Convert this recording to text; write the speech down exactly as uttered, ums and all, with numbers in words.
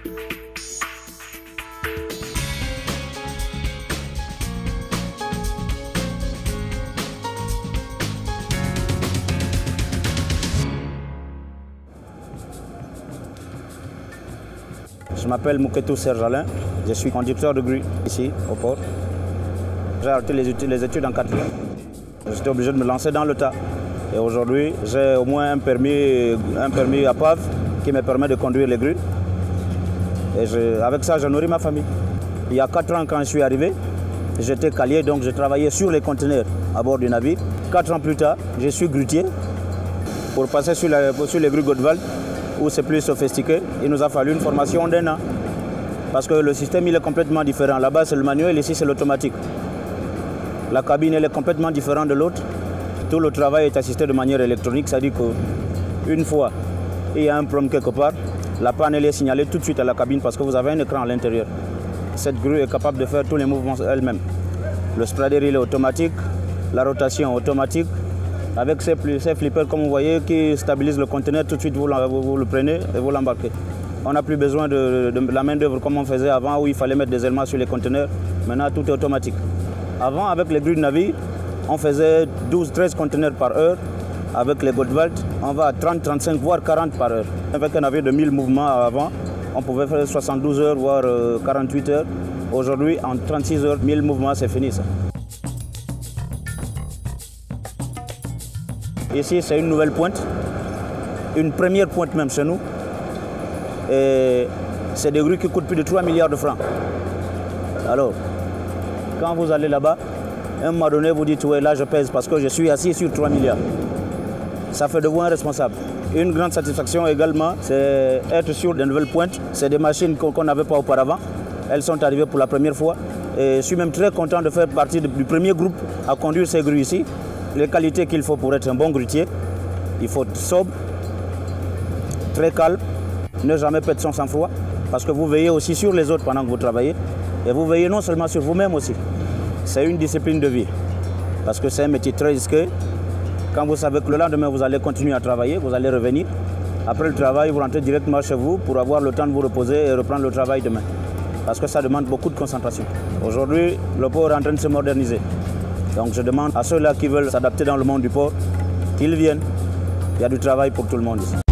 Je m'appelle Mouketou Serge Alain, je suis conducteur de grue ici au port. J'ai arrêté les études, les études en quatrième. J'étais obligé de me lancer dans le tas. Et aujourd'hui, j'ai au moins un permis, un permis à P A V qui me permet de conduire les grues. Et je, avec ça, je nourris ma famille. Il y a quatre ans, quand je suis arrivé, j'étais calier, donc je travaillais sur les conteneurs à bord du navire. Quatre ans plus tard, je suis grutier. Pour passer sur, la, sur les grues Godwald, où c'est plus sophistiqué, il nous a fallu une formation d'un an. Parce que le système il est complètement différent. Là-bas c'est le manuel, ici c'est l'automatique. La cabine elle est complètement différente de l'autre. Tout le travail est assisté de manière électronique, c'est-à-dire qu'une fois il y a un problème quelque part, la panne elle est signalée tout de suite à la cabine parce que vous avez un écran à l'intérieur. Cette grue est capable de faire tous les mouvements elle-même. Le spreader il est automatique, la rotation automatique. Avec ces, ces flippers, comme vous voyez, qui stabilisent le conteneur, tout de suite vous, vous, vous le prenez et vous l'embarquez. On n'a plus besoin de, de, de la main d'œuvre comme on faisait avant, où il fallait mettre des éléments sur les conteneurs. Maintenant, tout est automatique. Avant, avec les grues de navire, on faisait douze à treize conteneurs par heure. Avec les Godwald, on va à trente, trente-cinq, voire quarante par heure. Avec un navire de mille mouvements avant, on pouvait faire soixante-douze heures, voire quarante-huit heures. Aujourd'hui, en trente-six heures, mille mouvements, c'est fini ça. Ici, c'est une nouvelle pointe, une première pointe même chez nous. Et c'est des grues qui coûtent plus de trois milliards de francs. Alors, quand vous allez là-bas, à un moment donné, vous dites, ouais, là je pèse parce que je suis assis sur trois milliards. Ça fait de vous un responsable. Une grande satisfaction également, c'est être sur de nouvelles pointes. C'est des machines qu'on n'avait pas auparavant. Elles sont arrivées pour la première fois. Et je suis même très content de faire partie du premier groupe à conduire ces grues ici. Les qualités qu'il faut pour être un bon grutier, il faut être sobre, très calme, ne jamais perdre son sang-froid, parce que vous veillez aussi sur les autres pendant que vous travaillez, et vous veillez non seulement sur vous-même aussi. C'est une discipline de vie, parce que c'est un métier très risqué. Quand vous savez que le lendemain vous allez continuer à travailler, vous allez revenir. Après le travail, vous rentrez directement chez vous pour avoir le temps de vous reposer et reprendre le travail demain. Parce que ça demande beaucoup de concentration. Aujourd'hui, le port est en train de se moderniser. Donc je demande à ceux-là qui veulent s'adapter dans le monde du port qu'ils viennent. Il y a du travail pour tout le monde ici.